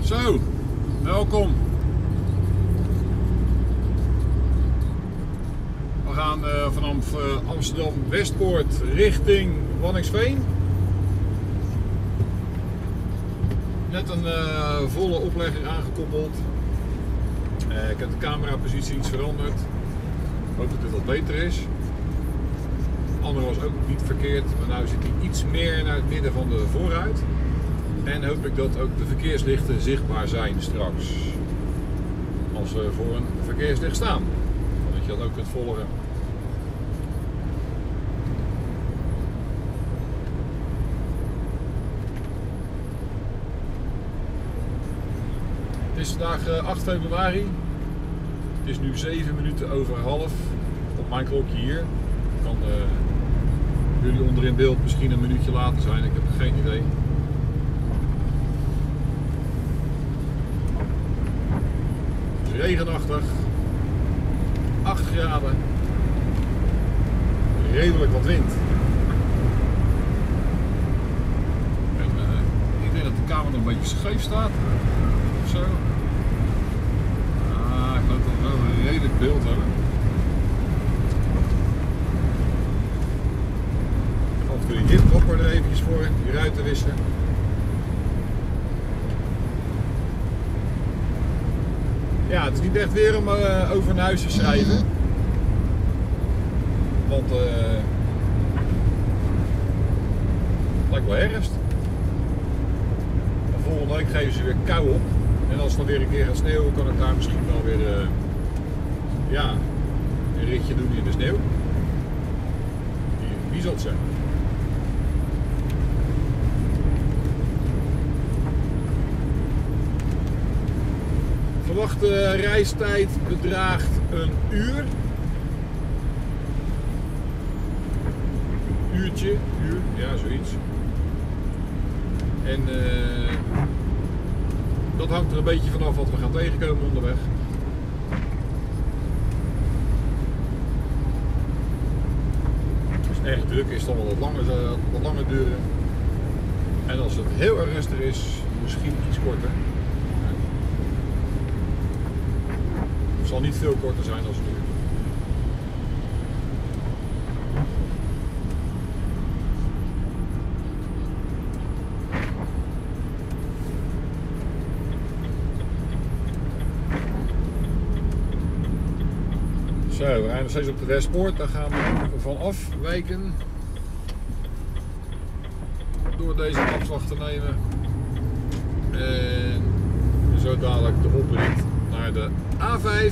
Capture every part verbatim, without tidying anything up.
Zo, welkom. We gaan uh, vanaf uh, Amsterdam Westpoort richting Waddinxveen. Net een uh, volle oplegger aangekoppeld. Uh, ik heb de camerapositie iets veranderd. Ik hoop dat dit wat beter is. De andere was ook niet verkeerd, maar nu zit hij iets meer naar het midden van de voorruit. En hoop ik dat ook de verkeerslichten zichtbaar zijn straks. Als we voor een verkeerslicht staan. Dat je dat ook kunt volgen. Het is vandaag acht februari. Het is nu zeven minuten over half. Op mijn klokje hier. Kan uh, jullie onder in beeld misschien een minuutje later zijn. Ik heb geen idee. Regenachtig, acht graden, redelijk wat wind. En uh, ik denk dat de camera nog een beetje scheef staat, of zo. Ah, ik geloof dat we wel een redelijk beeld hebben. Altijd kun je dit kopper er eventjes voor, die ruiten wisselen. Ja, het is niet echt weer om uh, over een huis te schrijven. Want uh, het lijkt wel herfst. En volgende week geven ze weer kou op. En als het dan weer een keer gaat sneeuwen, kan ik daar misschien wel weer uh, ja, een ritje doen in de sneeuw. Wie, wie zal het zijn? Verwachte reistijd bedraagt een uur. Uurtje, uur, ja zoiets. En uh, dat hangt er een beetje vanaf wat we gaan tegenkomen onderweg. Als het erg druk is, dan wel wat langer, wat langer duren. En als het heel erg rustig is, misschien iets korter. Het zal niet veel korter zijn als nu. Zo, we rijden nog steeds op de Westpoort. Daar gaan we van afwijken. Door deze afslag te nemen. En zo dadelijk de oprit naar de A vijf.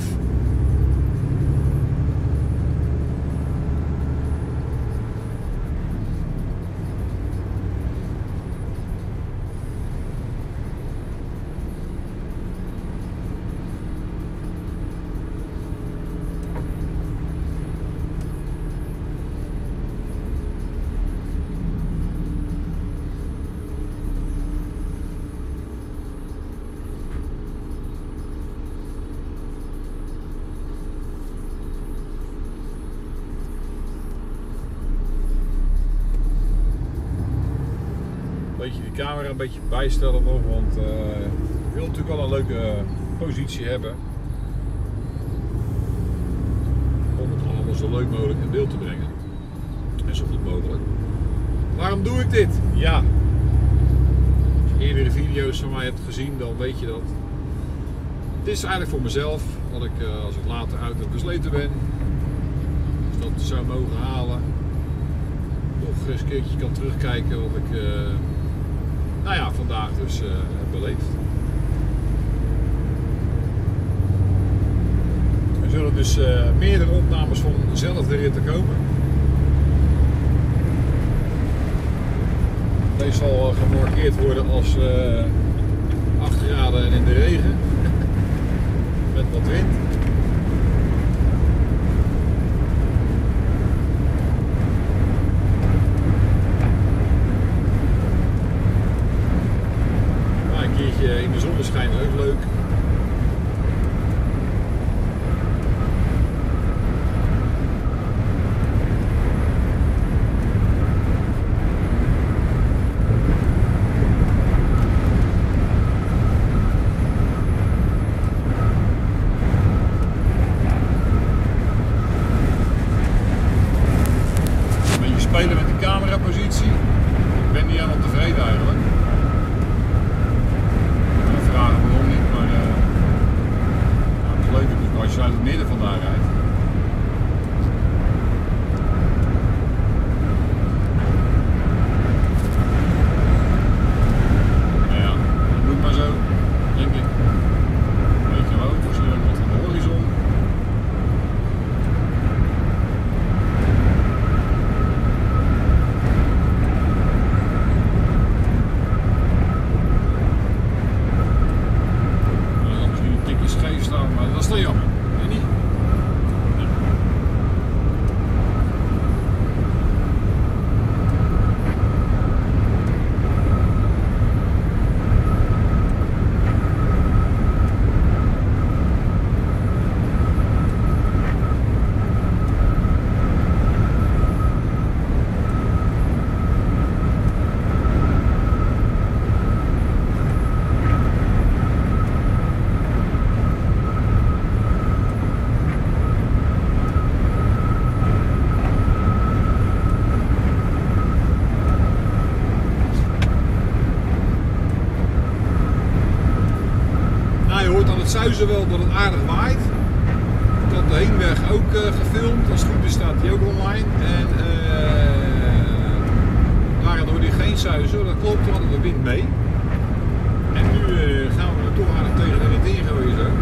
Beetje die camera een beetje bijstellen nog, want uh, ik wil natuurlijk wel een leuke uh, positie hebben om het allemaal zo leuk mogelijk in beeld te brengen en zo goed mogelijk. Waarom doe ik dit? Ja, als je eerdere video's van mij hebt gezien, dan weet je dat. Het is eigenlijk voor mezelf, dat ik uh, als ik later uit het besleten ben, dus dat zou mogen halen, nog eens een keertje kan terugkijken wat ik uh, nou ja, vandaag dus uh, heb beleefd. Er zullen dus uh, meerdere opnames van dezelfde ritten komen. Deze zal uh, gemarkeerd worden als uh, acht graden en in de regen. Met wat wind. In de zonneschijn ook leuk. het zuizen wel dat het aardig waait. Ik had de heenweg ook uh, gefilmd, als het goed is staat die ook online. En uh, waren door die geen zuizen, dat klopt, we hadden de wind mee. En nu uh, gaan we er toch aardig tegen de wind ingooien zo.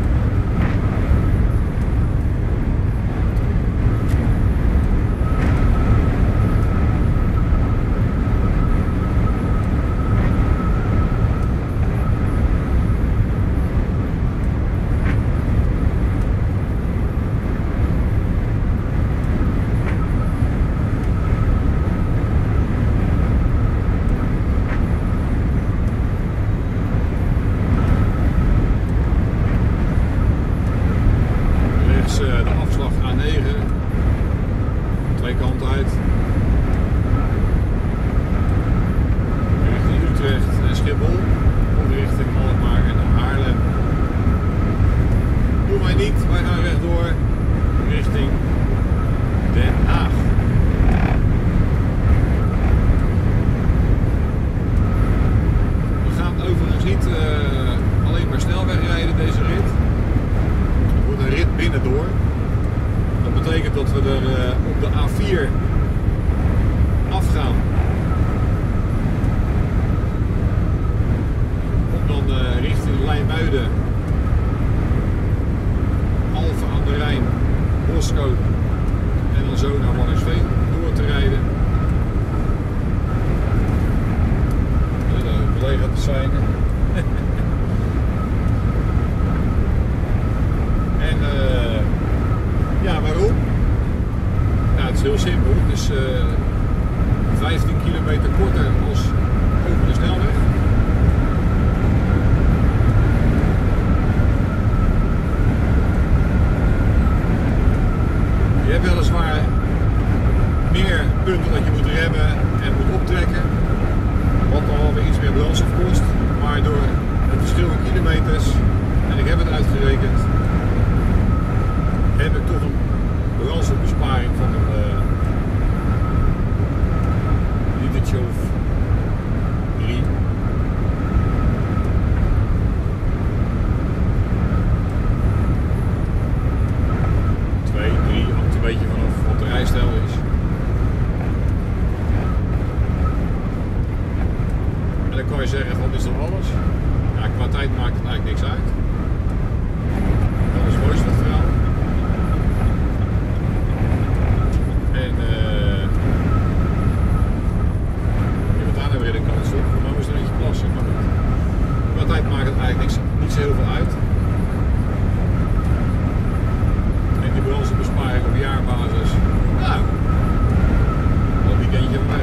En dan zo naar Waddinxveen door te rijden. De collega te zijn. En uh, ja, waarom? Nou, het is heel simpel. Het is uh, vijftien kilometer korter als over de snelweg. Je hebt weliswaar meer punten dat je moet remmen en moet optrekken, wat dan alweer iets meer brandstof kost, maar door het verschil in kilometers, en ik heb het uitgerekend, heb ik toch een brandstofbesparing van een uh, litertje of drie. Twee, drie, hangt een beetje vanaf wat de rijstijl is. En dan kan je zeggen, wat is dan alles? Ja, qua tijd maakt het eigenlijk niks uit. Dat is het mooiste van het verhaal. En uh, je hebt daar nou weer een kans op. Nou is er eentje plassen, maar goed. Qua tijd maakt het eigenlijk niks, niet zo heel veel uit. En die brandstofbesparing op jaarbasis, nou, wel een weekendje weg.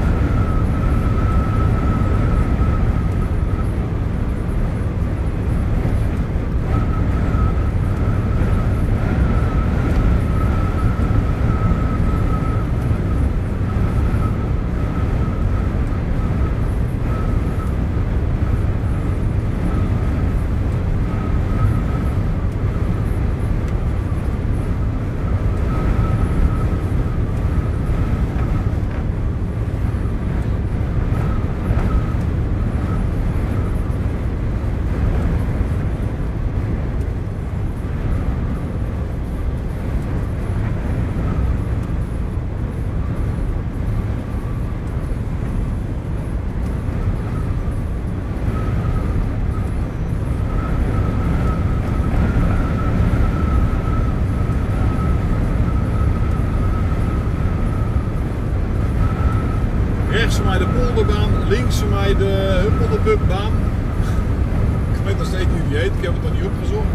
Rechts van mij de polderbaan, links van mij de Huppeldepubbaan. Ik weet nog steeds niet hoe die heet, ik heb het nog niet opgezocht.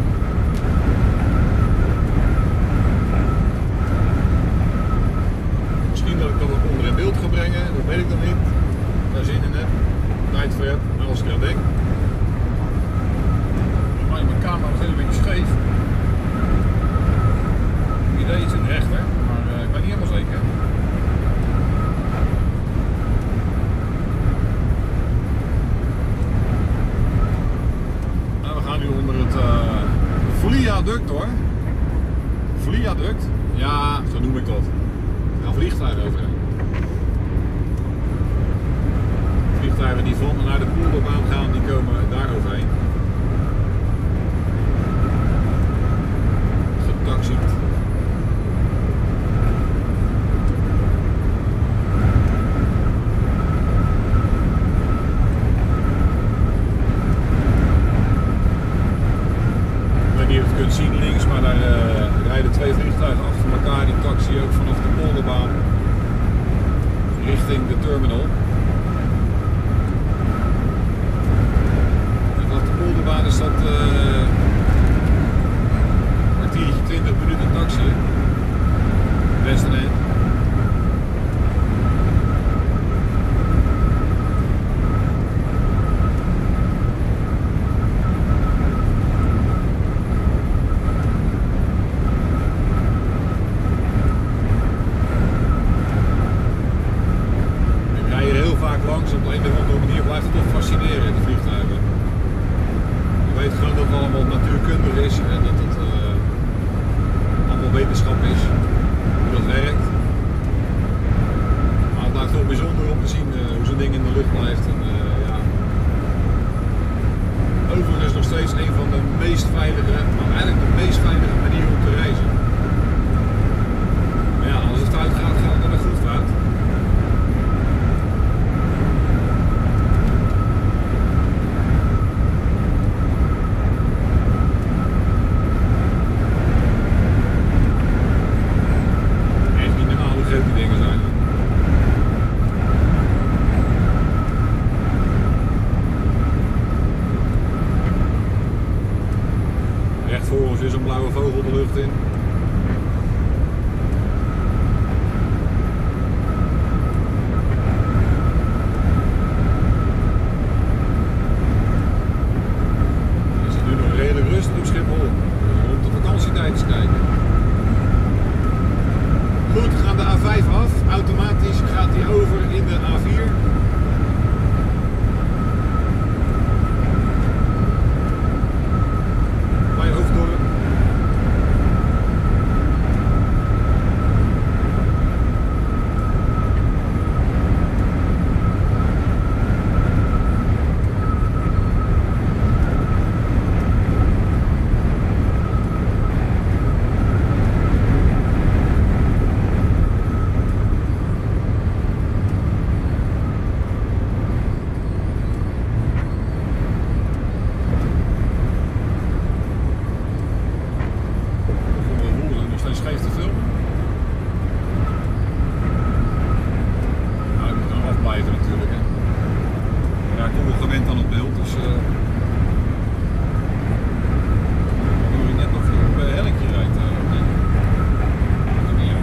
Misschien dat ik dat ook onder in beeld ga brengen, dat weet ik nog niet. Daar zin in heb, tijd voor heb, maar als ik dat denk. Maar mijn camera is een beetje scheef. Het idee is in rechter, maar uh, ik ben niet helemaal zeker. Nu onder het uh, Vliaduct hoor. Vliaduct? Ja, zo noem ik dat. Er gaan vliegtuigen overheen. Vliegtuigen die van naar de polderbaan gaan, die komen daar overheen. veilige, maar eigenlijk de meest veilige manier om te reizen. Maar ja, als het fout gaat, gaat het dan goed fout. Echt niet normaal hoe groot die dingen zijn. Recht voor ons is een blauwe vogel de lucht in. Het is nu nog redelijk rustig op Schiphol. Om de vakantietijd te kijken. Goed, we gaan de A vijf af. Automatisch gaat die over in de A vier. Bij Hoofddorp. Scheef te filmen. Nou, ik moet er afblijven natuurlijk. Hè. Ja, ik kom nog gewend aan het beeld, dus. Uh, ik hoor net nog op een hellinkje rijdt. Uh, nee. Dat maakt niet uit.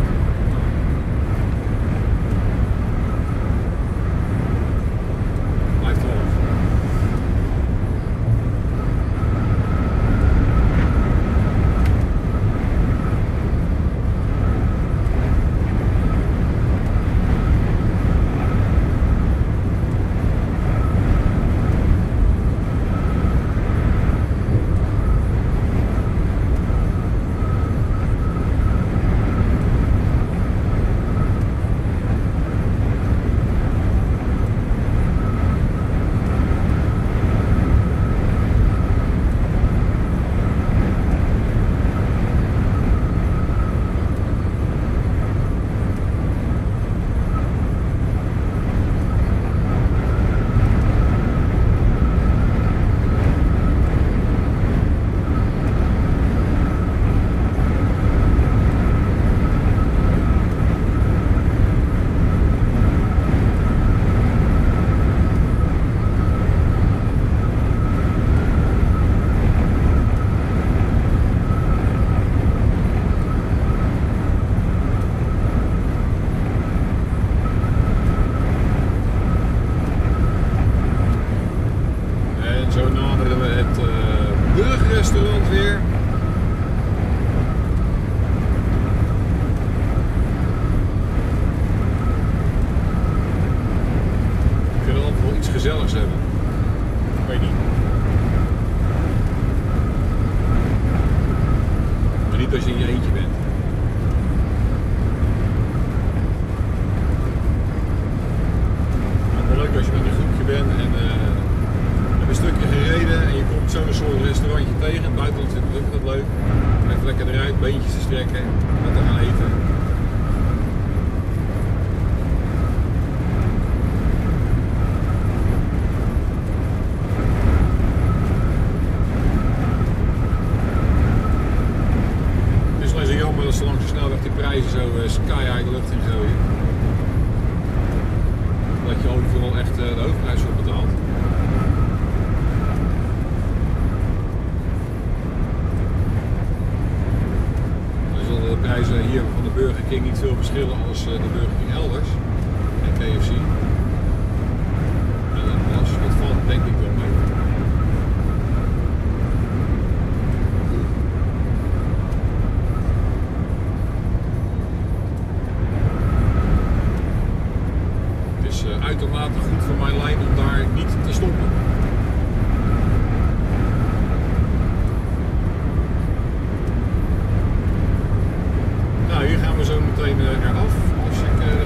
Blijft erop. Zo naderen we het uh, burgerrestaurant weer. We kunnen altijd wel iets gezelligs hebben. Ik weet niet. Maar niet als je in je eentje bent. Het is wel leuk als je met een groepje bent en uh, een stukje gereden en je komt zo'n soort restaurantje tegen. In het buitenland vindt het ook dat leuk. Even lekker eruit, beentjes te strekken, wat te gaan eten. Het is alleen zo jammer dat ze langs de snelweg die prijzen zo uh, sky high de lucht in gooien. Dat je overal echt uh, de hoofdprijs voor betaalt. De prijzen hier van de Burger King niet veel verschillen als de Burger King elders en K F C. En als het valt, denk ik wel mee. Het is uitermate goed voor mijn lijn om daar niet te stoppen. Nou, hier gaan we zo meteen eraf. Als ik uh,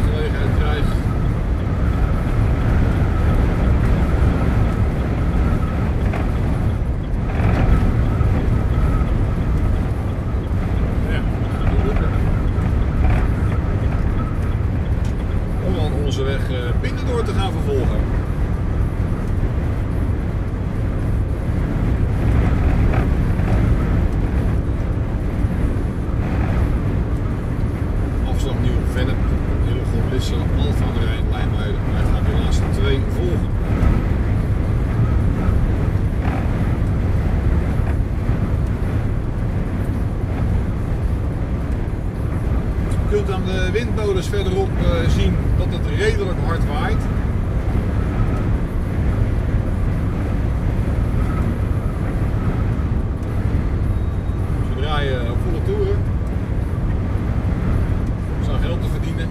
windmolens verderop uh, zien dat het redelijk hard waait. Ze draaien op volle toeren. Er is geld te verdienen.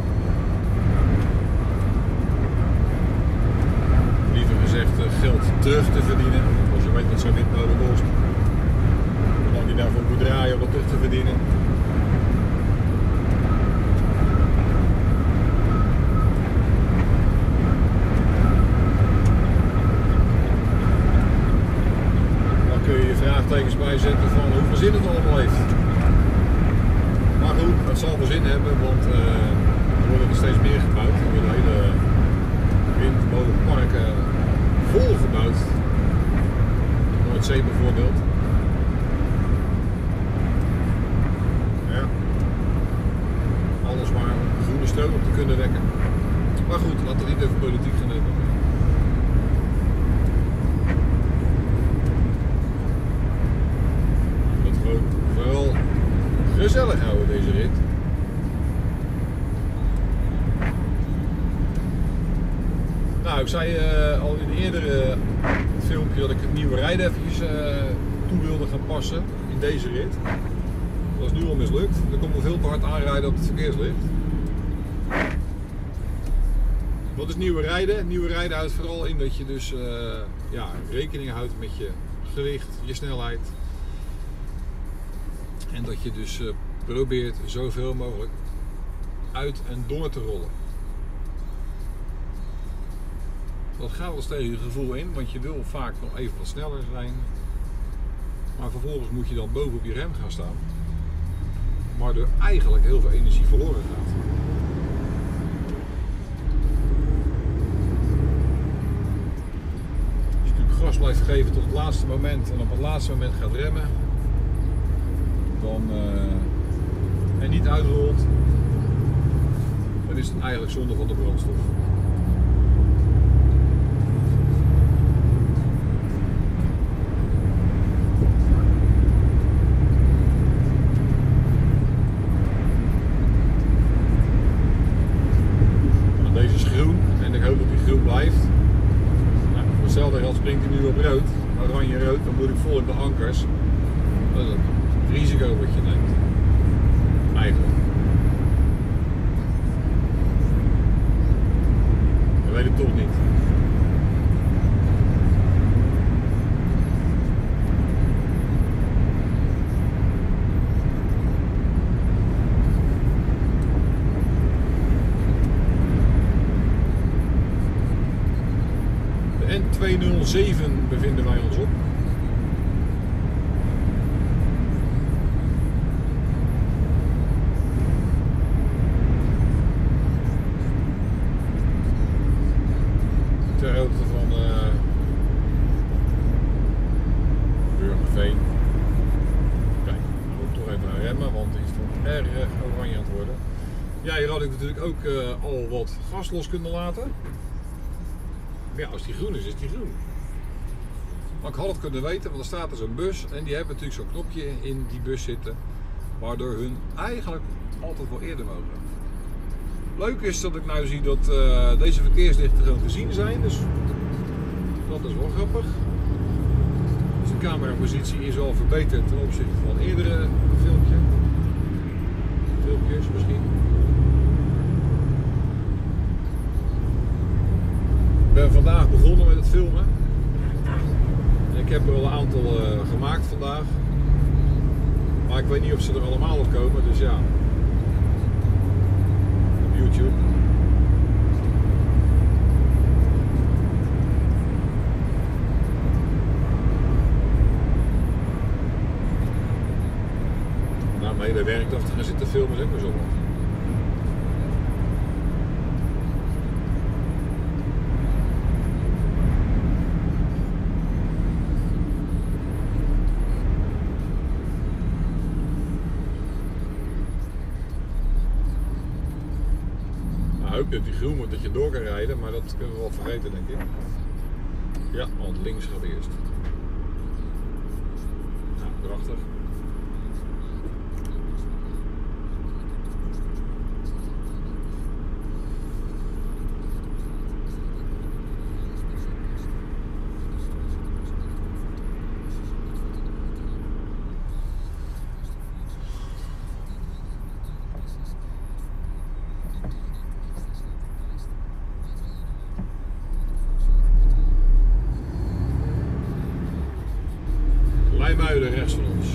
Liever gezegd geld terug te verdienen. Als je weet wat zo'n windmolen kost. Hoe lang je daarvoor moet draaien om dat terug te verdienen. Dan kun je je vraagtekens bijzetten van hoeveel zin het allemaal heeft. Maar goed, het zal wel zin hebben, want uh, er worden er steeds meer gebouwd. Er worden hele windmolenparken volgebouwd. Noordzee bijvoorbeeld. Ja. Alles maar om groene stroom op te kunnen wekken. Maar goed, laten we niet over politiek gaan hebben. Dat gewoon vooral gezellig houden deze rit. Nou, ik zei uh, al in een eerdere filmpje dat ik het nieuwe rijden eventjes uh, toe wilde gaan passen in deze rit. Dat is nu al mislukt. Er komt wel veel te hard aanrijden op het verkeerslicht. Wat is nieuwe rijden? Nieuwe rijden houdt vooral in dat je dus uh, ja, rekening houdt met je gewicht, je snelheid. En dat je dus uh, probeert zoveel mogelijk uit en door te rollen. Dat gaat wel eens tegen je gevoel in, want je wil vaak nog even wat sneller zijn. Maar vervolgens moet je dan boven op je rem gaan staan. Maar er eigenlijk heel veel energie verloren gaat. Als je natuurlijk gas blijft geven tot het laatste moment en op het laatste moment gaat remmen. Dan, uh, en niet uitrolt. Dan is het eigenlijk zonde van de brandstof. Hetzelfde geld springt hij nu op rood, oranje rood, dan moet ik vol in de ankers. Dat is het risico wat je neemt. Eigenlijk. Ik weet het toch niet. N tweehonderdzeven bevinden wij ons op. Ter hoogte van uh, Burgerveen. Kijk, we moeten toch even aan remmen, want die is toch erg oranje aan het worden. Ja, hier had ik natuurlijk ook uh, al wat gas los kunnen laten. Ja, als die groen is, is die groen. Maar ik had het kunnen weten, want er staat dus een bus en die hebben natuurlijk zo'n knopje in die bus zitten, waardoor hun eigenlijk altijd wel eerder mogen. Leuk is dat ik nou zie dat uh, deze verkeerslichten gewoon te zien zijn, dus dat is wel grappig. Dus de camerapositie is al verbeterd ten opzichte van eerdere filmpje. Filmpjes misschien. Ik ben vandaag begonnen met het filmen. Ik heb er al een aantal uh, gemaakt vandaag. Maar ik weet niet of ze er allemaal op komen, dus ja. Op YouTube. Nou, mijn hele werkdag te gaan zitten filmen is ook maar zo. Ook dat die groen wordt dat je door kan rijden, maar dat kunnen we wel vergeten, denk ik. Ja, want links gaat eerst. Nou, prachtig. IJmuiden rechts van ons.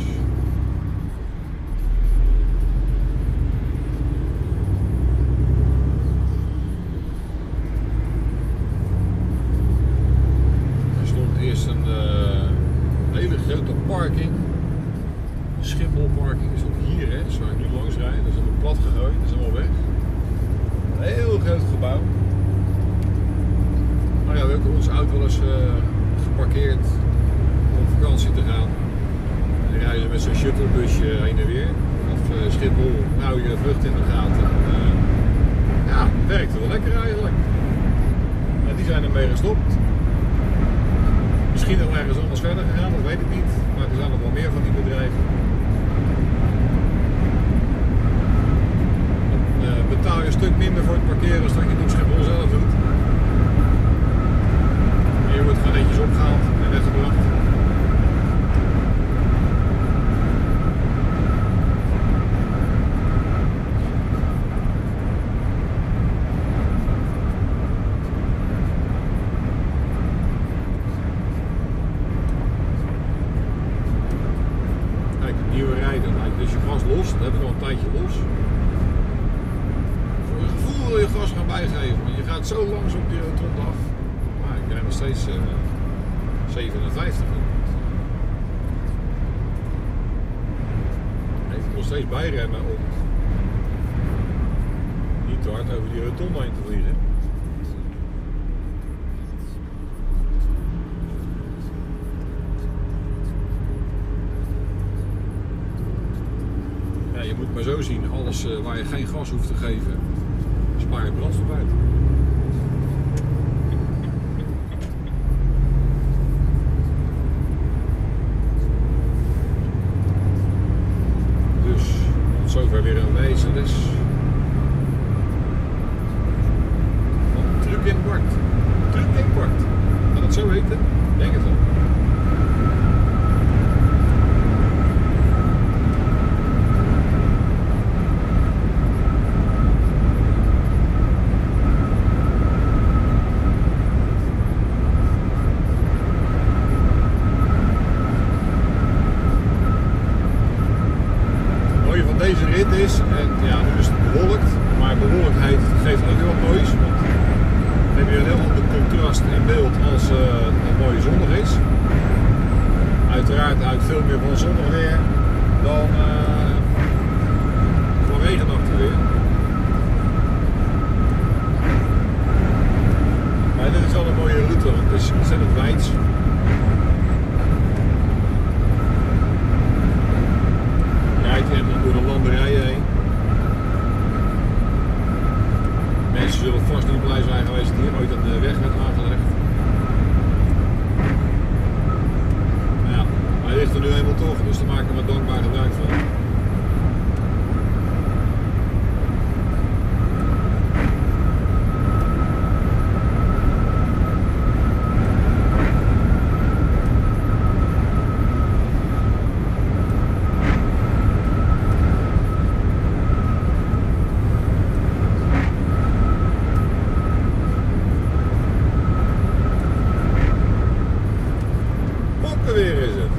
Er stond eerst een uh, hele grote parking. Schiphol parking is ook hier, hè, dus waar ik nu langs rijd. Dat is allemaal plat gegooid, dat is allemaal weg. Een heel groot gebouw. Maar ja, we hebben onze auto wel eens uh, geparkeerd om op vakantie te gaan. En dan rijden we met zo'n shuttlebusje heen en weer. Of uh, Schiphol, nou je vlucht in de gaten. Uh, ja, het werkte wel lekker eigenlijk. En die zijn ermee gestopt. Misschien nog ergens anders verder gegaan, dat weet ik niet. Maar er zijn nog wel meer van die bedrijven. Dan uh, betaal je een stuk minder voor het parkeren als dat je het op Schiphol zelf doet. En je wordt gewoon netjes opgehaald en weggebracht. Nieuwe rijden, dus je gas los, dat hebben we al een tijdje los. Voor je gevoel wil je gas gaan bijgeven, want je gaat zo langzaam op die rotonde af. Maar ik rijd nog steeds uh, zevenenvijftig. Ik moet nog steeds bijremmen om niet te hard over die rotonde heen te vliegen. Je moet maar zo zien, alles uh, waar je geen gas hoeft te geven, spaar je brandstof uit. Dus, tot zover weer een wijze les. Van Truck in Bart. Truck in Bart. Kan het zo heten? Denk het wel. Deze rit is, en ja, nu is het bewolkt, maar bewolktheid geeft ook heel wat moois. Want dan heb je een heel ander contrast in beeld als uh, het mooie zonnig is. Uiteraard houdt veel meer van zonnig weer dan uh, van regenachtig weer. Maar dit is wel een mooie route, want het is ontzettend wijds. Rijdt je helemaal door de landerijen heen. Mensen zullen vast niet blij zijn geweest dat hier ooit een weg werd aangelegd. Ja, maar hij ligt er nu helemaal toch, dus daar maken we dankbaar gebruik van. Weer is het.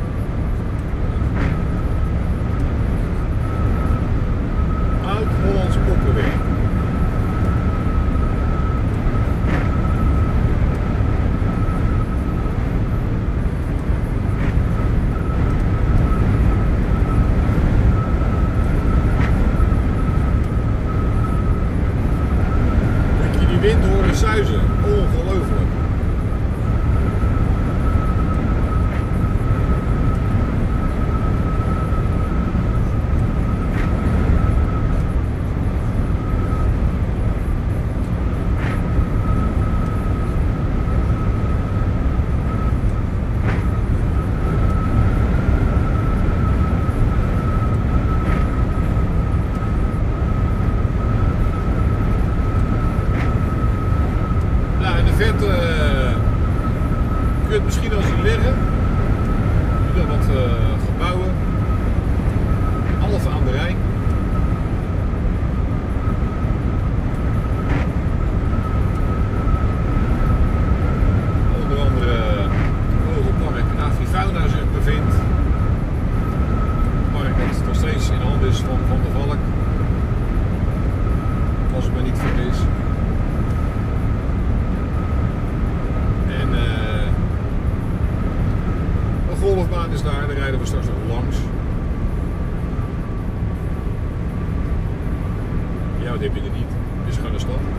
Oud-Hollands poppenweer. Moet je die wind horen suizen? Ongelooflijk. Verte uh, kun je het misschien al zien liggen. Je hebt wat uh, gebouwen. Alphen aan de Rijn. Onder andere uh, Vogelpark Avifauna zich bevindt. golfbaan is daar, daar rijden we straks nog langs. Ja, wat heb je er niet? Het is gewoon een stad.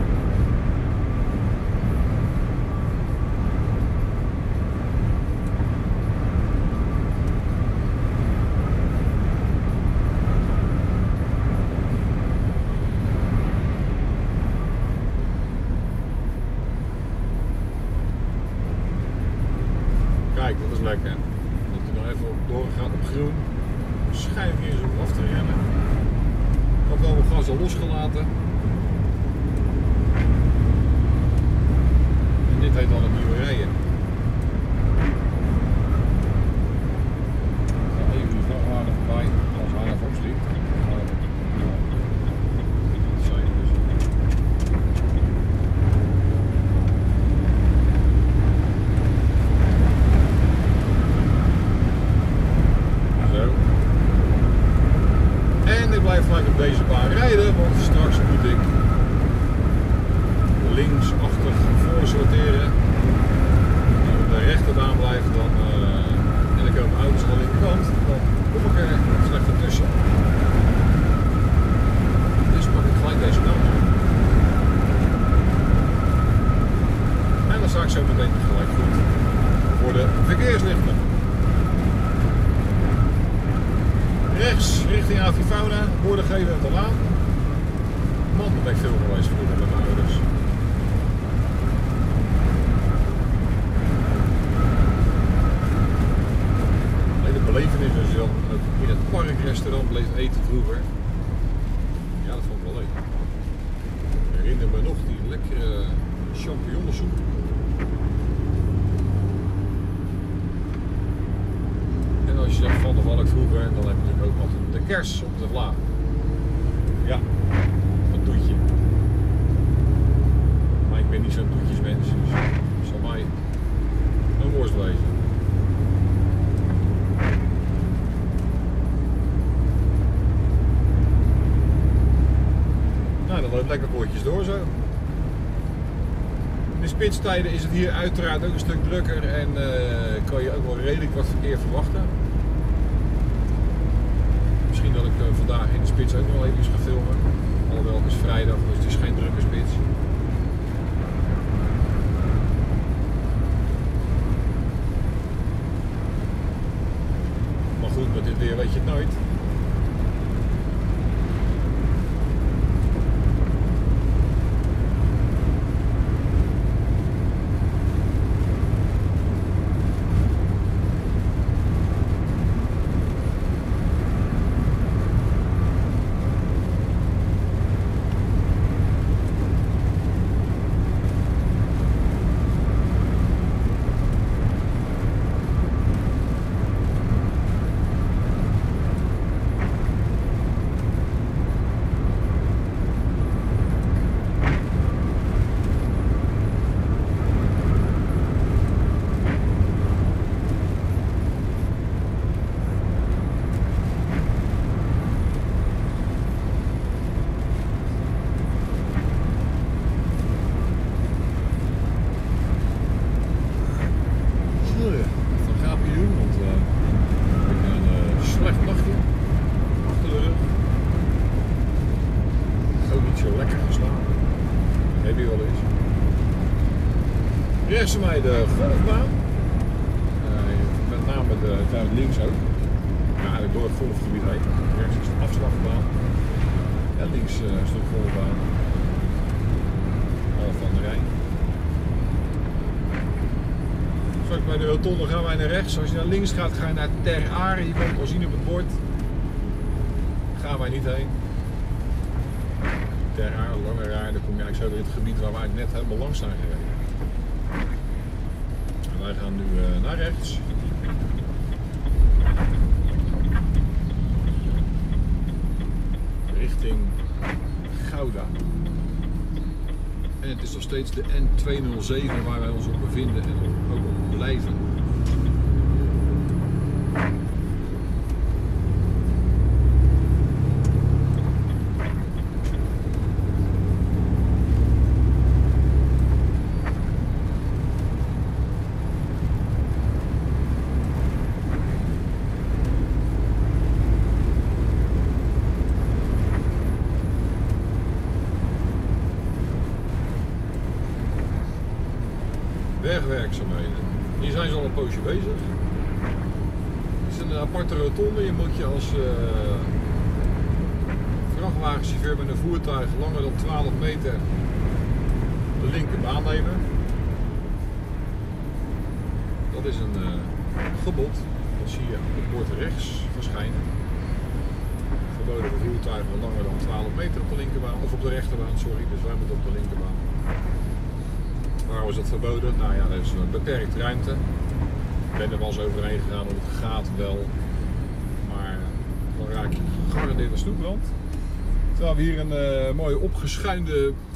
Kijk, dat is lekker. Dat hij nog even doorgaat op groen. Schijnt hier zo af te rennen. Ik heb wel mijn gas al losgelaten. En dit heet dan een nieuwe rijden. Ik ga even de vrachtwagen voorbij als hij naar ons ligt. Op deze baan rijden, want straks moet ik linksachter voor sorteren. En als ik op de rechterbaan blijf dan, uh, en ik heb auto's aan de linkerkant, dan kom ik er slechter tussen. Dus pak ik gelijk deze baan. En dan sta ik zo meteen gelijk goed voor de verkeerslichten. Rechts richting Avifauna, borden geven en te laan. Man, daar ben ik veel geweest vroeger met mijn ouders. Nee, de belevenis als je dan in het parkrestaurant bleef eten vroeger. Ja, dat vond ik wel leuk. Ik herinner me nog die lekkere champignonsoep. En als je zegt van de valk vroeger, dan heb je natuurlijk ook altijd de kers op de vla. Ja, dat doet je. Maar ik ben niet zo'n doetjesmens, dus het zal mij een worst wezen. Nou, dan loopt lekker bordjes door zo. In de spitstijden is het hier uiteraard ook een stuk drukker en uh, kan je ook wel redelijk wat verkeer verwachten. Misschien dat ik uh, vandaag in de spits ook nog wel even ga filmen. Alhoewel het is vrijdag, dus het is geen drukke spits. Maar goed, met dit weer weet je het nooit. Rechts van mij de golfbaan, uh, met name de tuin links ook, ja, eigenlijk door het golfgebied heen. Rechts is de afslagbaan en links uh, een stuk golfbaan, al van de Rijn. Straks bij de rotonde gaan wij naar rechts, als je naar links gaat ga je naar Ter Aar, je kan het al zien op het bord, daar gaan wij niet heen. Ter Aar, Langeraar, dan kom je eigenlijk zo weer in het gebied waar we eigenlijk net helemaal langs zijn gereden. Wij gaan nu uh, naar rechts. Richting Gouda. En het is nog steeds de N tweehonderdzeven waar wij ons op bevinden en ook op blijven. werkzaamheden. Hier zijn ze al een poosje bezig. Het is een aparte rotonde. Je moet je als uh, vrachtwagenchauffeur met een voertuig langer dan twaalf meter de linkerbaan nemen. Dat is een uh, gebod. Dat zie je op het bord rechts verschijnen. Verboden voor voertuigen langer dan twaalf meter op de linkerbaan, of op de rechterbaan, sorry, dus wij moeten op de linkerbaan. Waarom is dat verboden? Nou ja, er is een beperkt ruimte. Ik ben er wel eens overheen gegaan, want het gaat wel, maar dan raak je gegarandeerd een snoeprand. Terwijl we hier een uh, mooie opgeschuinde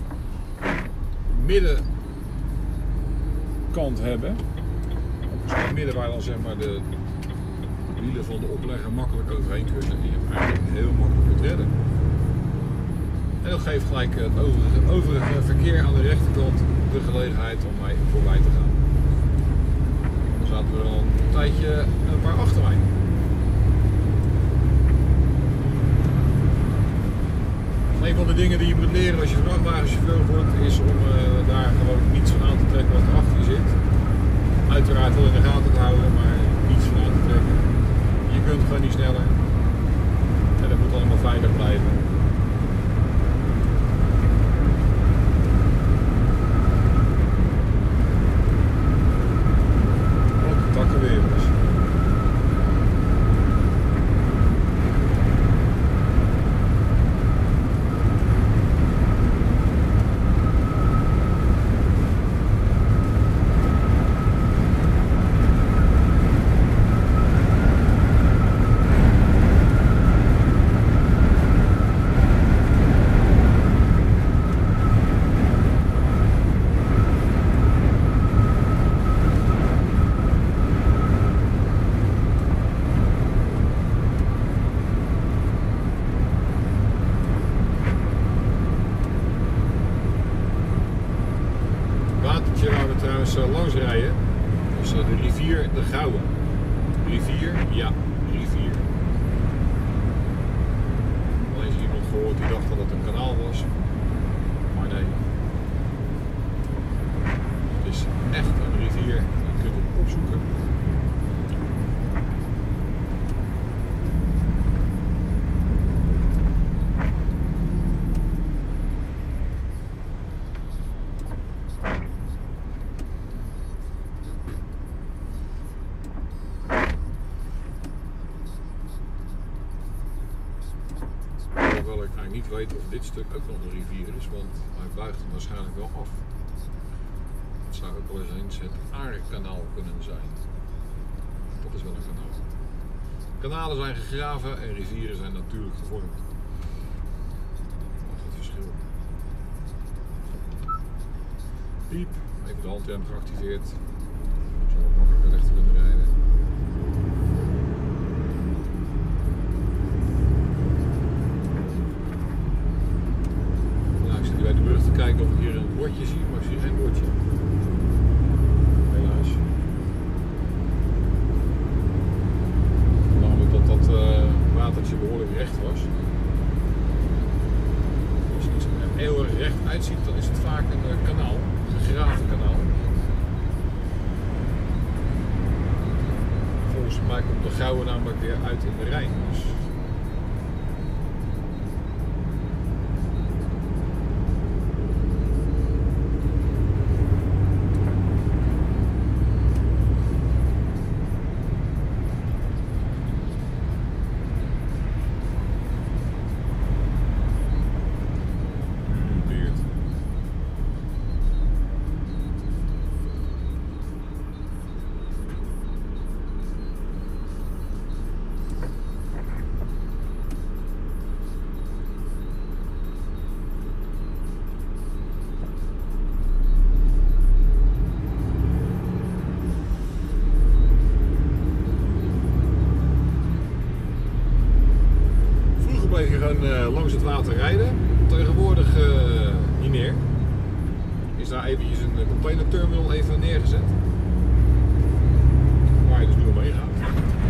middenkant hebben. Opgeschuinde midden waar dan zeg maar de wielen van de oplegger makkelijk overheen kunnen en je hem eigenlijk heel makkelijk kunt redden. En dat geeft gelijk het overige, overige verkeer aan de rechterkant de gelegenheid om mij voorbij te gaan. Dan zaten we al een tijdje een paar achter mij. Een van de dingen die je moet leren als je vrachtwagenchauffeur wordt is om uh, daar gewoon niets van aan te trekken wat er achter je zit. Uiteraard wel in de gaten te houden, maar niets van aan te trekken. Je kunt gewoon niet sneller en dat moet allemaal veilig blijven. Ook de takken weer eens. Langs rijden, dus de rivier de Gouwe. Rivier, ja, rivier. Al eens iemand gehoord die dacht dat het een kanaal was, maar nee. Het is echt een rivier, je kunt het opzoeken. Ik weet of dit stuk ook nog een rivier is, want hij buigt hem waarschijnlijk wel af. Het zou ook wel eens het Aarkanaal kunnen zijn. Dat is wel een kanaal. Kanalen zijn gegraven en rivieren zijn natuurlijk gevormd. Wat is het verschil? Piep, even de handrem geactiveerd. Ik zal wat makkelijker recht kunnen rijden. Bij de brug te kijken of ik hier een bordje zie, maar ik zie geen bordje. Helaas. Namelijk dat dat uh, watertje behoorlijk recht was. Als iets er heel erg recht uitziet, dan is het vaak een uh, kanaal, een gegraven kanaal. Volgens mij komt de Gouwe namelijk weer uit in de Rijn. Dus uh, langs het water rijden. Tegenwoordig uh, niet meer. Is daar eventjes een containerterminal even neergezet. Waar je dus nu omheen gaat.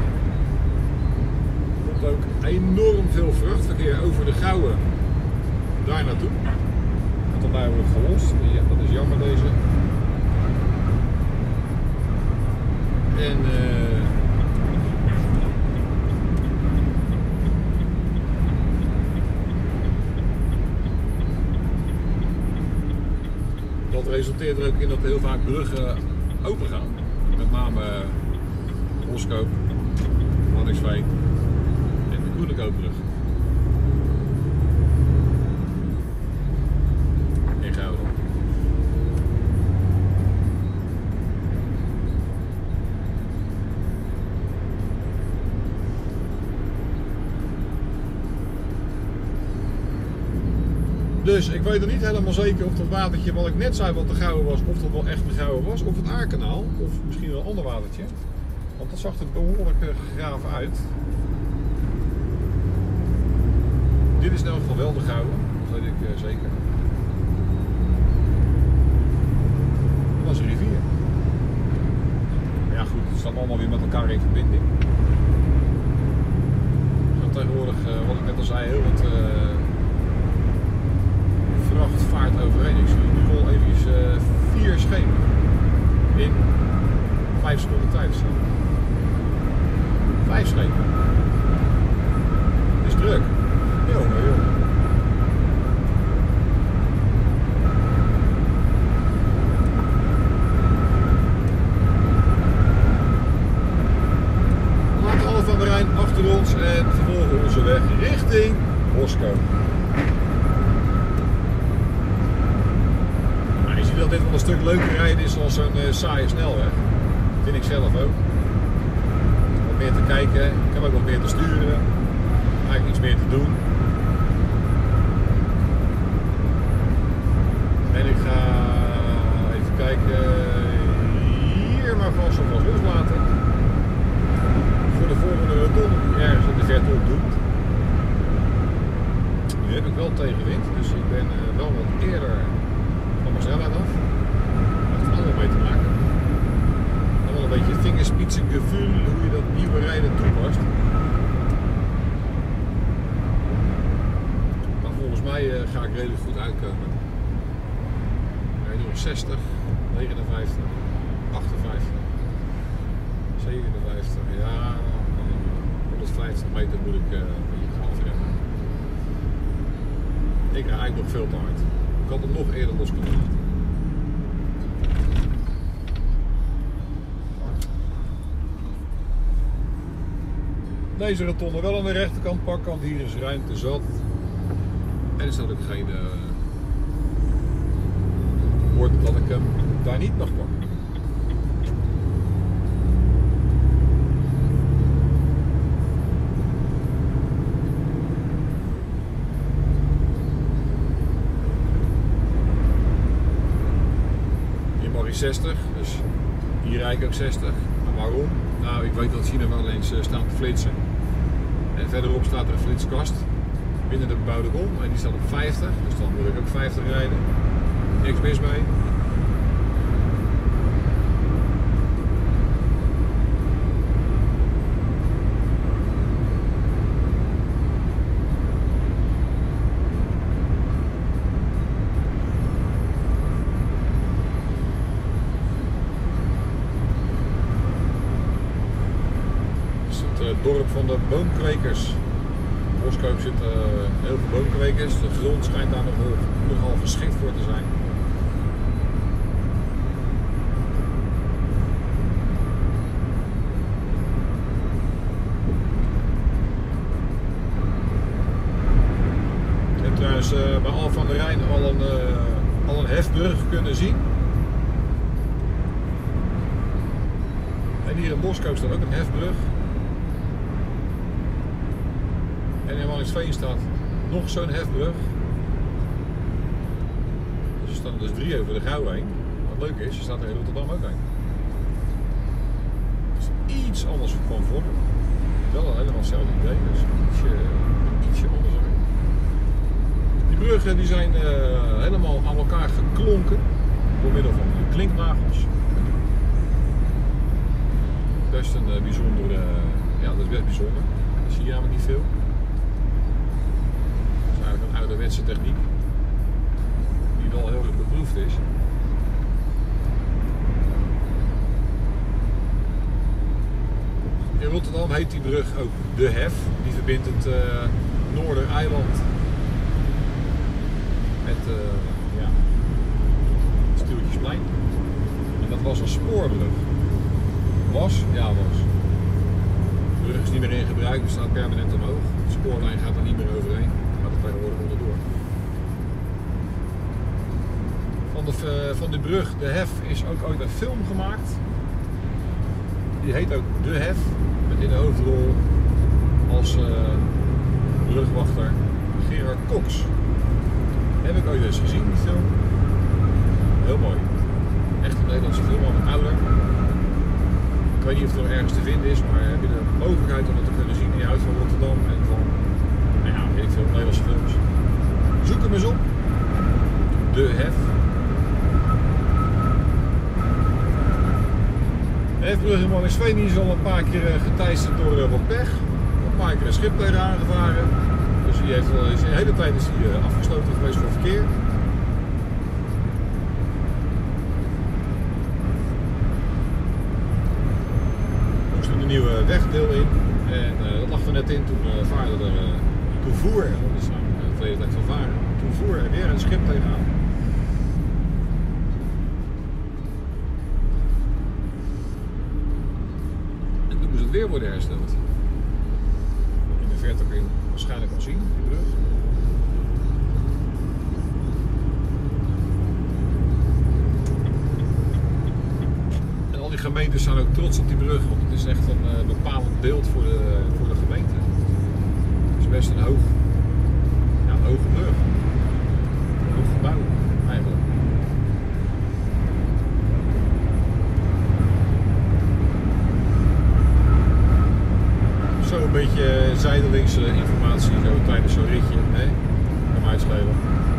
Er komt ook enorm veel vrachtverkeer over de Gouwe daar naartoe. Dat dan daar wordt gelost. Ja, dat is jammer deze. en uh, dat resulteert er ook in dat heel vaak bruggen open gaan. Met name uh, Boskoop, Waddinxveen en de Groenekoopbrug. In Gouda. Dus ik weet er niet helemaal zeker of dat watertje wat ik net zei wat de Gouwe was, of dat wel echt de Gouwe was, of het Aarkanaal, of misschien wel een ander watertje. Want dat zag er behoorlijk gegraven uit. Dit is in elk geval wel de Gouwe, dat weet ik uh, zeker. Dat was een rivier. Maar ja goed, het staat allemaal weer met elkaar in verbinding. Er gaat tegenwoordig, uh, wat ik net al zei, heel wat... Uh, vracht vaart overheen. Ik zie nu al even uh, vier schepen in vijf seconden tijd staan. Vijf schepen. Het is druk. Jongen, jongen. We laten alle van de Rijn achter ons en vervolgen onze weg richting Boskoop. Dat dit wel een stuk leuker rijden is dan zo'n uh, saaie snelweg. Dat vind ik zelf ook. Wat meer te kijken, ik heb ook wat meer te sturen. Eigenlijk iets meer te doen. En ik ga even kijken. Hier maar vast of vast loslaten. Voor de volgende rotonde die ergens in de verte op doet. Nu heb ik wel tegenwind, dus ik ben uh, wel wat eerder van mijn snelheid af. Dat heeft allemaal mee te maken. En wel een beetje vingerspitsengevoel hoe je dat nieuwe rijden toepast. Maar volgens mij uh, ga ik redelijk goed uitkomen. Ik rijd nu op zestig, negenenvijftig, achtenvijftig, zevenenvijftig, ja, honderdvijftig meter moet ik uh, een beetje half remmen. Ik rijd eigenlijk nog veel te hard. Ik had hem nog eerder los kunnen laten. Deze rotonde wel aan de rechterkant pakken, want hier is ruimte zat. En er staat ook geen uh, woord dat ik hem daar niet mag pakken. zestig, dus hier rijd ik ook zestig. Maar waarom? Nou, ik weet dat China wel eens uh, staan te flitsen. En verderop staat er een flitskast binnen de bebouwde kom en die staat op vijftig, dus dan moet ik ook vijftig rijden. Niks mis mee. Het dorp van de boomkwekers. In Boskoop zitten uh, heel veel boomkwekers. De grond schijnt daar nog, nogal geschikt voor te zijn. Ik heb trouwens uh, bij Alphen aan de Rijn al een, uh, al een hefbrug kunnen zien. En hier in Boskoop staat ook een hefbrug. En in Waddinxveen staat nog zo'n hefbrug. Dus er staan dus drie over de Gouwe heen. Wat leuk is, er staat er in Rotterdam ook een. Het is iets anders van vorm. Wel helemaal hetzelfde idee, dus ietsje, ietsje anders. Die bruggen die zijn uh, helemaal aan elkaar geklonken door middel van klinknagels. Best een uh, bijzonder, uh, ja dat is best bijzonder. Dat zie je namelijk niet veel. Een ouderwetse techniek die wel heel erg beproefd is. Rotterdam heet die brug ook de Hef. Die verbindt het uh, Noordereiland met uh, ja, het Stuurtjesplein. En dat was een spoorbrug. Was? Ja, was. De brug is niet meer in gebruik, dus staat permanent omhoog. De spoorlijn gaat er niet meer overheen, gaat er tegenwoordig onderdoor. Van de, uh, van die brug, de Hef, is ook ooit een film gemaakt. Die heet ook De Hef, met in de hoofdrol als uh, brugwachter Gerard Cox. Heb ik ooit eens gezien, die film. Heel mooi. Echt een Nederlandse film, al wat ouder. Ik weet niet of het nog ergens te vinden is, maar heb je de mogelijkheid om het te kunnen zien. Je houdt van Rotterdam en van, nou ja, weet ik veel, Nederlandse films. Zoek hem eens op. De Hef. De Hefbrug in Waddinxveen is al een paar keer geteisterd door uh, wat pech. Een paar keer een schip tegen aangevaren. Dus die heeft wel eens, de hele tijd is die uh, afgesloten geweest voor verkeer. Een nieuwe wegdeel in en uh, dat lag er net in toen uh, vaarde er, uh, toen voer er, dat is nou de tweede tijd van varen, toen voer er weer een schip tegenaan. En toen moest het weer worden hersteld. In de verte kun je waarschijnlijk al zien, die brug. De gemeentes zijn ook trots op die brug, want het is echt een uh, bepalend beeld voor de, voor de gemeente. Het is best een hoog, ja, een hoge brug. Een hoog gebouw, eigenlijk. Zo een beetje zijdelingse informatie zo, tijdens zo'n ritje, hè? Kan mij uitschelen.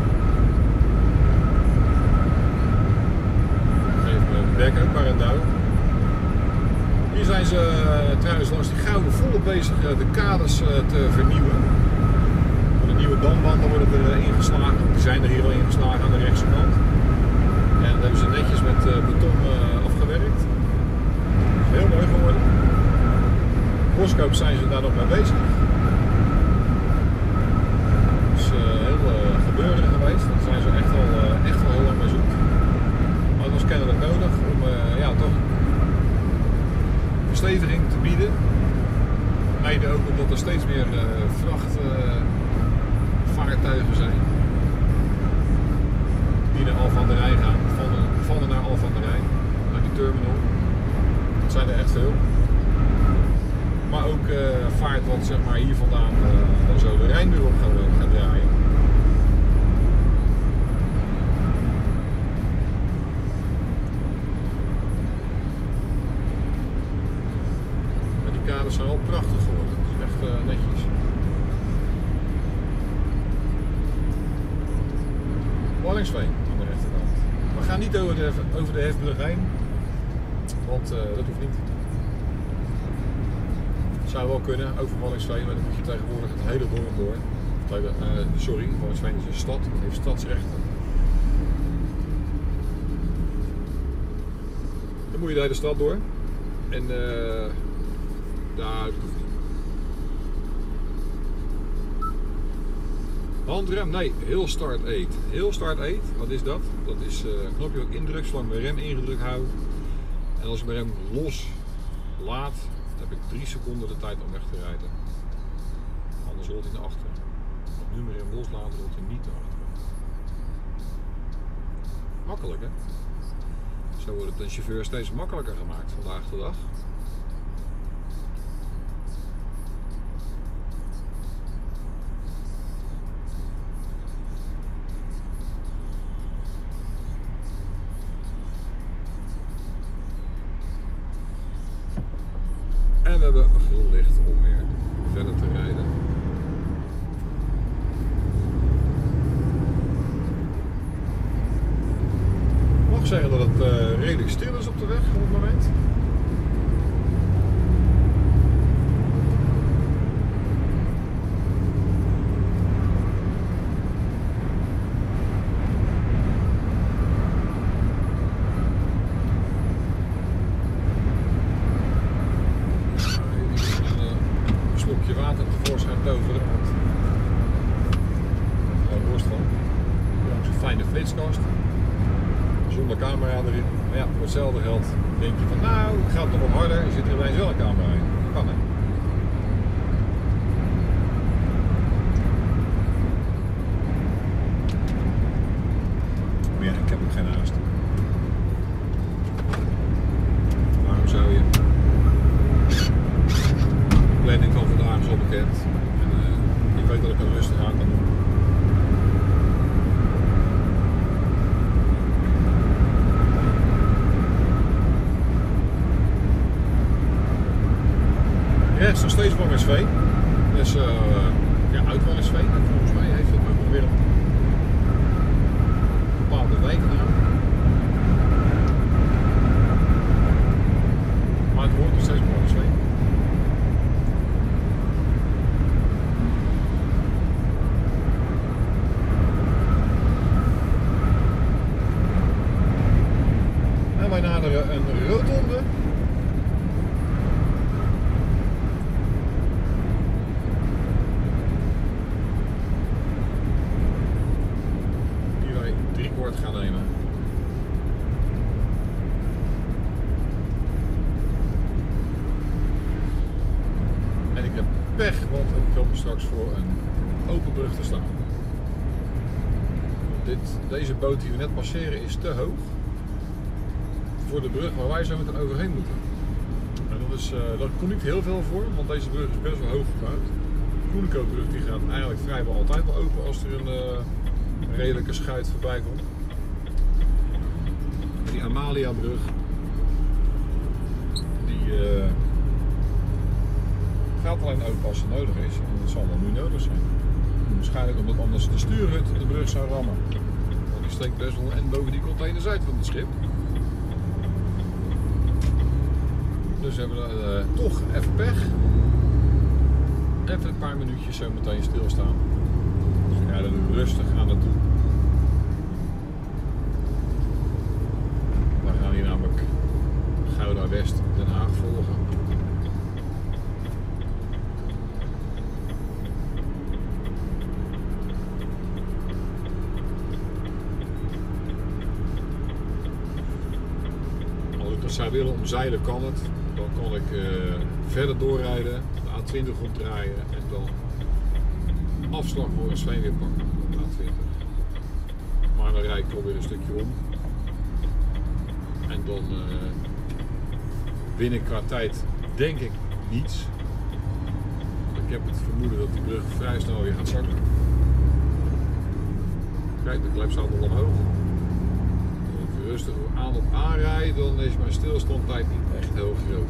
Geef me bek ook maar een duim. Hier zijn ze uh, trouwens langs die Gouden Volle bezig uh, de kaders uh, te vernieuwen. De nieuwe dambanden worden er uh, ingeslagen, die zijn er hier al ingeslagen aan de rechtse kant. En dat hebben ze netjes met uh, beton uh, afgewerkt. Dat is heel mooi geworden. Boskoop zijn ze daar nog mee bezig. Het is uh, heel uh, gebeuren geweest, daar zijn ze echt al, uh, echt al heel lang mee zoek. Maar dat was kennelijk nodig om uh, ja, toch versteviging te bieden. Mede ook omdat er steeds meer uh, vrachtvaartuigen uh, zijn die naar Alphen aan den Rijn gaan, vallen, vallen naar Alphen aan den Rijn, naar die terminal. Dat zijn er echt veel. Maar ook uh, vaart wat zeg maar hier vandaan uh, dan zo de Rijnmuur op gaat, gaat draaien. Dat zijn wel prachtig geworden, het is echt uh, netjes. Waddinxveen aan de rechterkant. We gaan niet over de, over de Hefbrug heen, want uh, dat hoeft niet. Het zou wel kunnen, over Waddinxveen, maar dan moet je tegenwoordig het hele dorp door. Uh, sorry, Waddinxveen is een stad, dat heeft stadsrechten. Dan moet je de hele stad door. En uh, ja, dat hoeft niet. Handrem, nee, heel start eight. Heel start eight, wat is dat? Dat is uh, een knopje wat ik indruk, zolang mijn rem ingedrukt hou. En als ik mijn rem los laat, dan heb ik drie seconden de tijd om weg te rijden. Anders rolt hij naar achteren. Als ik nu mijn rem loslaat, rolt hij niet naar achteren. Makkelijk, hè? Zo wordt het een chauffeur steeds makkelijker gemaakt vandaag de dag. En we hebben groen licht om weer verder te rijden. Ik mag zeggen dat het uh, redelijk stil is op de weg op het moment. toveren. Want er worst van. Langs een fijne flitskast. Zonder camera erin. Maar ja, voor hetzelfde geld denk je van nou, het gaat toch wat harder. Er zit er ineens wel een camera in. Dat kan hè. Maar ja, ik heb ook geen haast. Waarom zou je? De planning van vandaag is al bekend. En uh, ik weet dat ik het rustig aan kan doen. Ja, het is nog steeds Wangersveen. Dus uh, ja, uit Wangersveen. En volgens mij heeft het ook nog weer een bepaalde wijknaam. Maar het hoort nog steeds Wangersveen. En wij naderen een rotonde. Gaan nemen. En ik heb pech, want ik kom straks voor een open brug te staan. Dit, deze boot die we net passeren is te hoog voor de brug waar wij zo meteen overheen moeten. En dat is, uh, daar komt niet heel veel voor, want deze brug is best wel hoog gebouwd. De Koenikoopbrug die gaat eigenlijk vrijwel altijd wel open als er een, uh, een redelijke schuit voorbij komt. Die Amalia-brug, die uh, gaat alleen open als het nodig is. En dat zal wel nu nodig zijn. Waarschijnlijk omdat anders de stuurhut de brug zou rammen. Want die steekt best wel en boven die containers uit van het schip. Dus hebben we uh, toch even pech. Even een paar minuutjes zo meteen stilstaan. Dus we rijden nu rustig aan naartoe. Hier namelijk Gouda West Den Haag volgen. Als ik dat zou willen omzeilen kan het. Dan kan ik uh, verder doorrijden, de A twintig ronddraaien en dan afslag voor een Sveen weer pakken op de A twintig. Maar dan rijd ik alweer een stukje om. En dan uh, win ik qua tijd denk ik niets. Ik heb het vermoeden dat die brug vrij snel weer gaat zakken. Kijk, de klep staat al omhoog. Als ik rustig aan op aanrijd, dan is mijn stilstandtijd niet echt heel groot.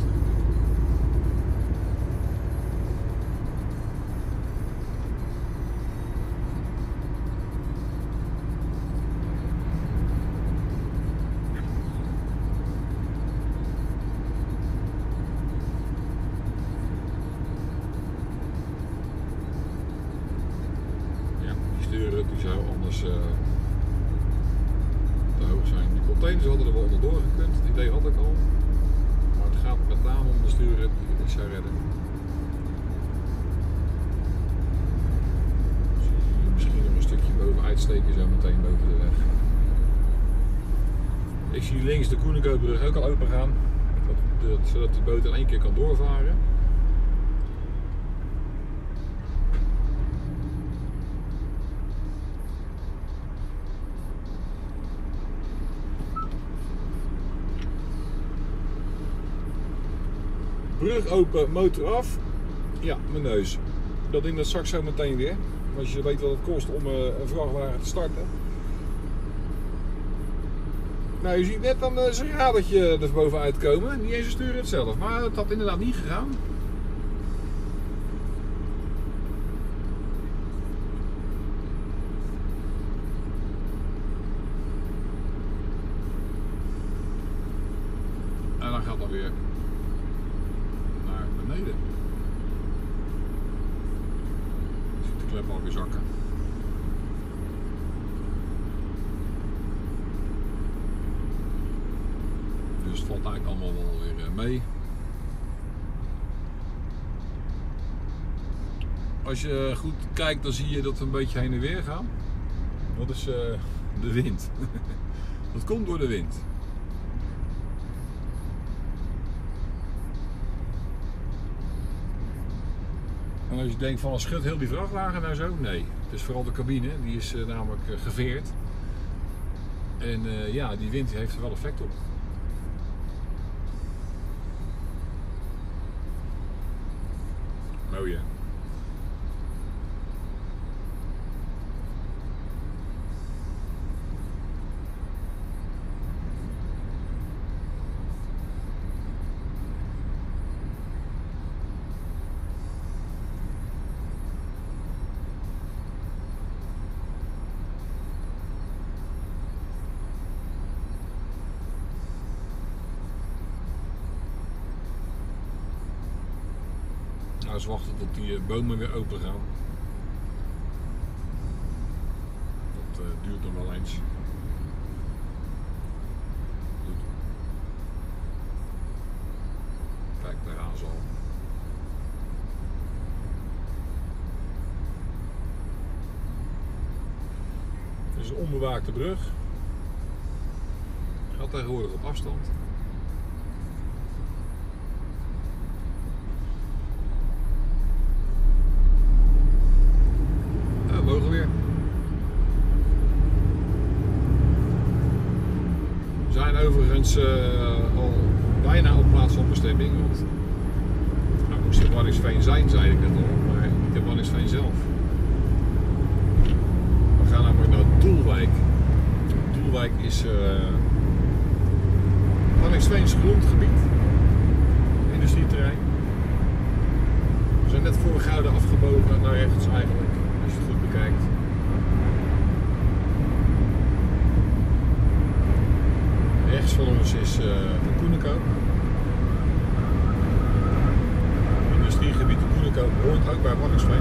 Die zou anders uh, te hoog zijn. Die containers hadden er wel onderdoor gekund, het idee had ik al. Maar het gaat met name om de stuurhut die het niet zou redden. Dus misschien nog een stukje boven uitsteken zo meteen boven de weg. Ik zie links de Koenikoopbrug ook al open gaan, zodat de boot in één keer kan doorvaren. Brug open, motor af. Ja, mijn neus. Dat ding dat zakt zo meteen weer. Als je weet wat het kost om een vrachtwagen te starten. Nou, je ziet net dan zijn radertje er bovenuit komen. Niet eens een stuur het zelf, maar het had inderdaad niet gegaan. En dan gaat dat weer naar beneden. Je ziet de klep alweer zakken. Dus het valt eigenlijk allemaal wel weer mee. als je goed kijkt, dan zie je dat we een beetje heen en weer gaan. Dat is uh, de wind. Dat komt door de wind. En als je denkt van, schudt heel die vrachtwagen nou zo? Nee, het is vooral de cabine, die is uh, namelijk uh, geveerd. En uh, ja, die wind heeft er wel effect op. Mooi hè? Nou, eens wachten tot die bomen weer open gaan. Dat uh, duurt nog wel eens. Goed. Kijk, daar gaan ze al. Dit is een onbewaakte brug. Gaat tegenwoordig op afstand. Mogen weer. We zijn overigens uh, al bijna op plaats van bestemming, want nou moest in Waddinxveen zijn, zei ik net al, maar niet in Waddinxveen zelf. We gaan namelijk naar Doelwijk. Doelwijk is uh, Waddinxveens grondgebied, industrieterrein. We zijn net voor Gouden afgebogen naar rechts eigenlijk. Als je het goed bekijkt. Rechts van ons is uh, de Koenenkoop. Het industriegebied de Koenenkoop hoort ook bij Waddinxveen.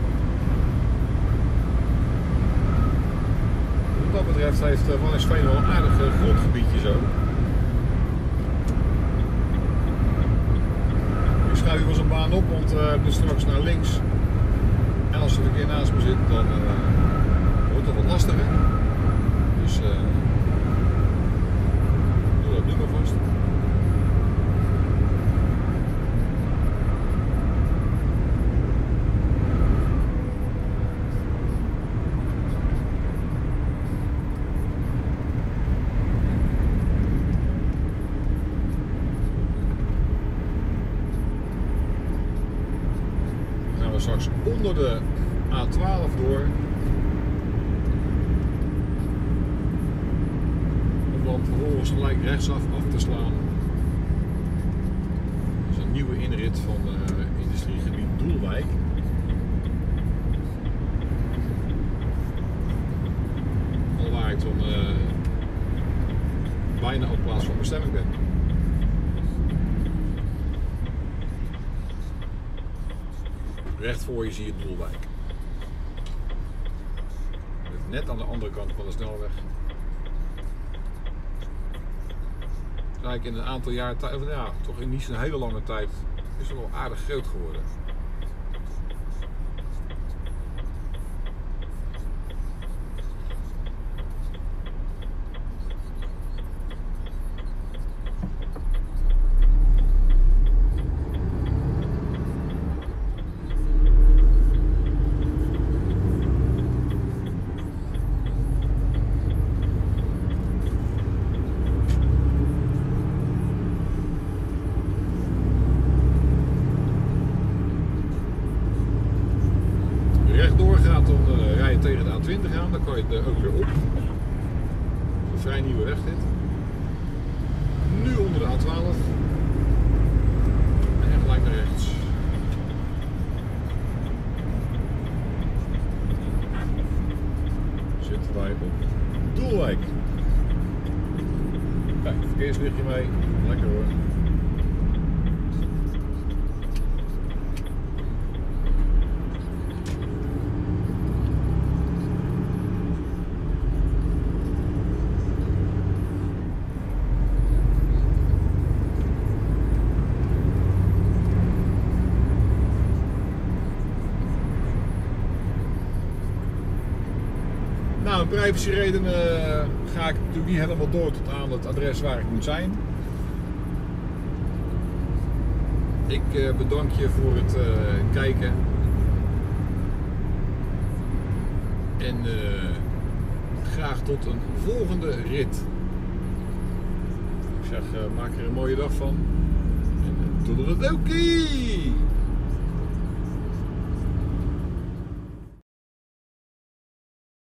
Wat dat betreft heeft uh, Waddinxveen wel een aardig uh, grondgebiedje zo. Ik schuif hier wel eens een baan op, want uh, ik ben straks naar links. En als er een keer naast me zit, dan uh, wordt het wat lastiger. Dus uh, doe dat nu maar vast. Dan gaan we straks onder de A twaalf door. Om dan vervolgens gelijk rechtsaf af te slaan. Dat is een nieuwe inrit van uh, industriegebied Doelwijk. Al waar ik dan uh, bijna op plaats van bestemming ben. Recht voor je zie je Doelwijk. Net aan de andere kant van de snelweg. Kijk, in een aantal jaar, ja, toch in niet zo'n hele lange tijd, is het wel aardig groot geworden. Tegen de A twintig aan, dan kan je er ook weer op. Een vrij nieuwe weg dit. Nu onder de A twaalf. En gelijk naar rechts. Zitten wij op Doelwijk. Kijk, verkeerslichtje mee. Lekker hoor. privacyredenen uh, ga ik natuurlijk niet helemaal door tot aan het adres waar ik moet zijn. Ik uh, bedank je voor het uh, kijken. En uh, graag tot een volgende rit. Ik zeg, uh, maak er een mooie dag van. En uh, toedeledokie!